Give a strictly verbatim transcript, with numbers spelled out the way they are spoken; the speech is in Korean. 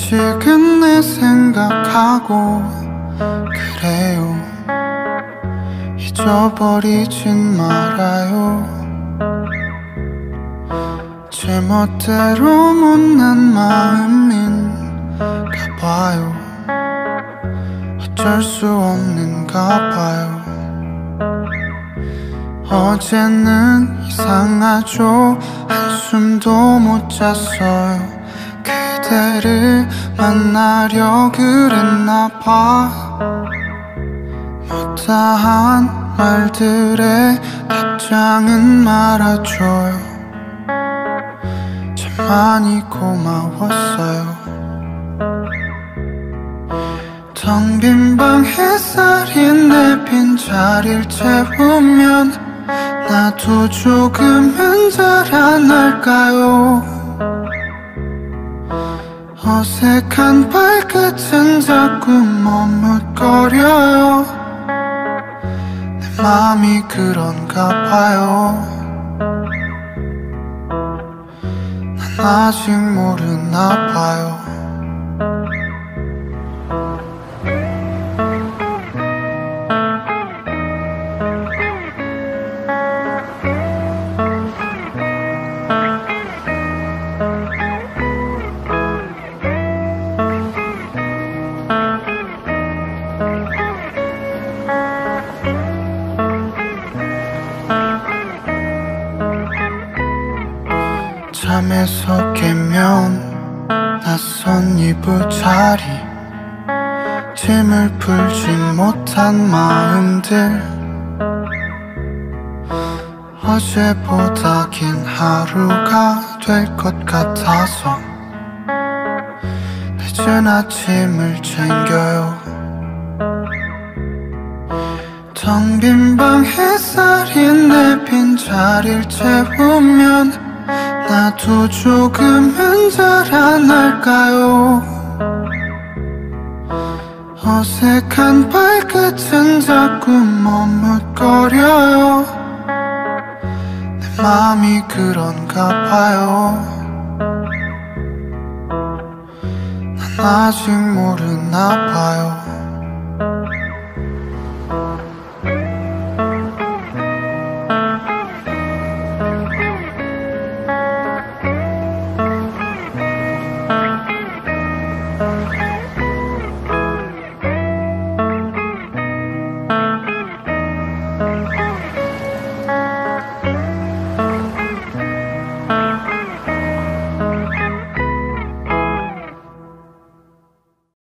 아직은 내 생각하고 그래요. 잊어버리진 말아요. 제 멋대로 못난 마음인가 봐요. 어쩔 수 없는가 봐요. 어제는 이상하죠. 한숨도 못 잤어요. 그대를 만나려 그랬나 봐. 못다한 말들에 답장은 말아줘요. 참 많이 고마웠어요. 텅 빈 방 햇살이 내 빈자리를 채우면 나도 조금은 자라날까요? 어색한 발끝은 자꾸 머뭇거려요. 내 맘이 그런가 봐요. 난 아직 모르나 봐요. 잠에서 깨면 낯선 이불자리, 짐을 풀지 못한 마음들, 어제보다 긴 하루가 될 것 같아서 늦은 아침을 챙겨요. 텅 빈 방 햇살이 내 빈자리를 채우면 나도 조금은 자라날까요? 어색한 발끝은 자꾸 머뭇거려요. 내 맘이 그런가 봐요. 난 아직 모르나 봐요.